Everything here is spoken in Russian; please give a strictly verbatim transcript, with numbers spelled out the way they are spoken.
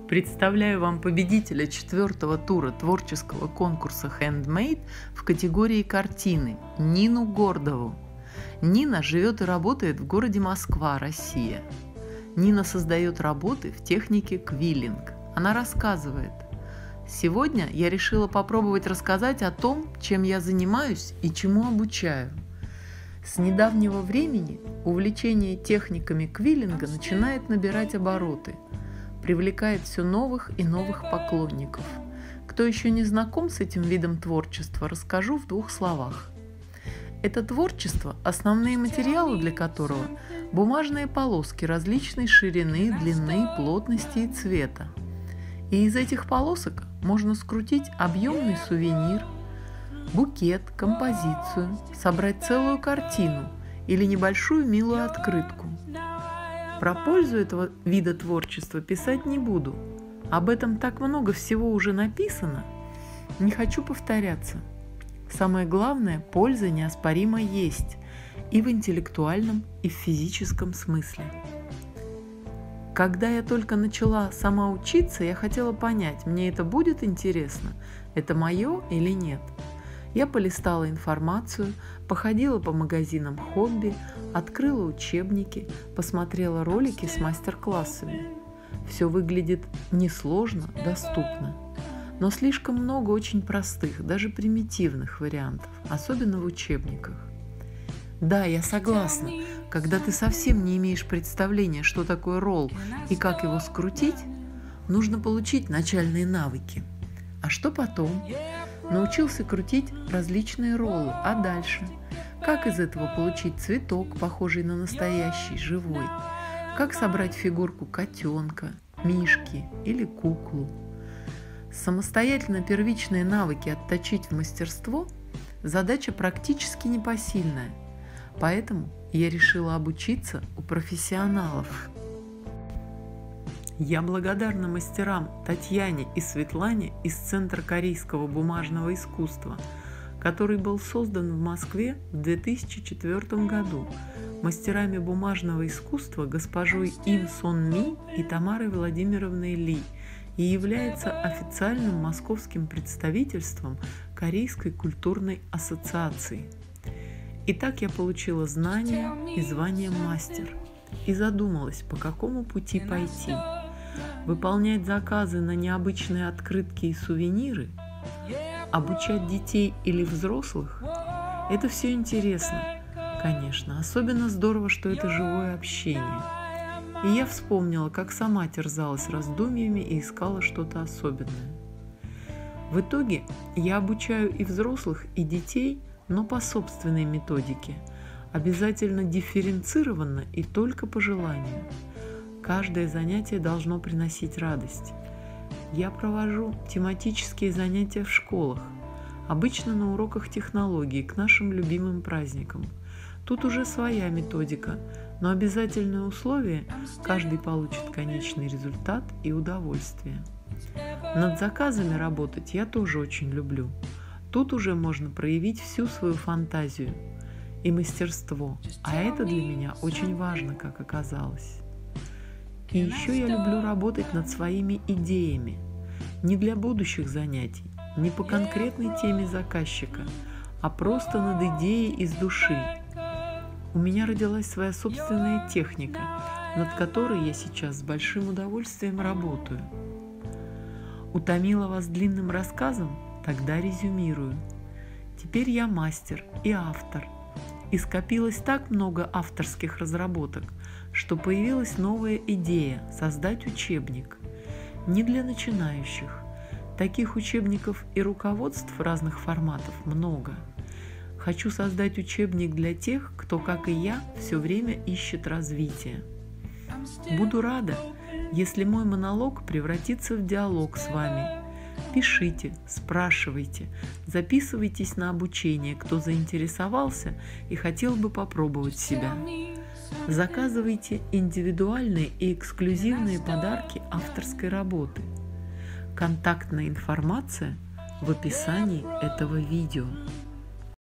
Представляю вам победителя четвертого тура творческого конкурса Handmade в категории картины Нину Гордову. Нина живет и работает в городе Москва, Россия. Нина создает работы в технике квиллинг. Она рассказывает: «Сегодня я решила попробовать рассказать о том, чем я занимаюсь и чему обучаю. С недавнего времени увлечение техниками квиллинга начинает набирать обороты, привлекает все новых и новых поклонников. Кто еще не знаком с этим видом творчества, расскажу в двух словах. Это творчество, основные материалы для которого – бумажные полоски различной ширины, длины, плотности и цвета. И из этих полосок можно скрутить объемный сувенир, букет, композицию, собрать целую картину или небольшую милую открытку. Про пользу этого вида творчества писать не буду. Об этом так много всего уже написано. Не хочу повторяться. Самое главное, польза неоспоримо есть и в интеллектуальном, и в физическом смысле. Когда я только начала сама учиться, я хотела понять, мне это будет интересно, это мое или нет. Я полистала информацию, походила по магазинам хобби, открыла учебники, посмотрела ролики с мастер-классами. Все выглядит несложно, доступно, но слишком много очень простых, даже примитивных вариантов, особенно в учебниках. Да, я согласна, когда ты совсем не имеешь представления, что такое ролл и как его скрутить, нужно получить начальные навыки. А что потом? Научился крутить различные роллы, а дальше? Как из этого получить цветок, похожий на настоящий, живой? Как собрать фигурку котенка, мишки или куклу? Самостоятельно первичные навыки отточить в мастерство – задача практически непосильная, поэтому я решила обучиться у профессионалов. Я благодарна мастерам Татьяне и Светлане из Центра корейского бумажного искусства, который был создан в Москве в две тысячи четвёртом году мастерами бумажного искусства госпожой Им Сон Ми и Тамарой Владимировной Ли и является официальным московским представительством Корейской культурной ассоциации. Итак, я получила знания и звание мастер и задумалась, по какому пути пойти. Выполнять заказы на необычные открытки и сувениры, обучать детей или взрослых – это все интересно, конечно, особенно здорово, что это живое общение. И я вспомнила, как сама терзалась раздумьями и искала что-то особенное. В итоге я обучаю и взрослых, и детей, но по собственной методике, обязательно дифференцированно и только по желанию. Каждое занятие должно приносить радость. Я провожу тематические занятия в школах, обычно на уроках технологий к нашим любимым праздникам. Тут уже своя методика, но обязательное условие – каждый получит конечный результат и удовольствие. Над заказами работать я тоже очень люблю. Тут уже можно проявить всю свою фантазию и мастерство, а это для меня очень важно, как оказалось. И еще я люблю работать над своими идеями, не для будущих занятий, не по конкретной теме заказчика, а просто над идеей из души. У меня родилась своя собственная техника, над которой я сейчас с большим удовольствием работаю. Утомила вас длинным рассказом? Тогда резюмирую. Теперь я мастер и автор. И скопилось так много авторских разработок, что появилась новая идея – создать учебник. Не для начинающих. Таких учебников и руководств разных форматов много. Хочу создать учебник для тех, кто, как и я, все время ищет развития. Буду рада, если мой монолог превратится в диалог с вами. Пишите, спрашивайте, записывайтесь на обучение, кто заинтересовался и хотел бы попробовать себя. Заказывайте индивидуальные и эксклюзивные подарки авторской работы. Контактная информация в описании этого видео.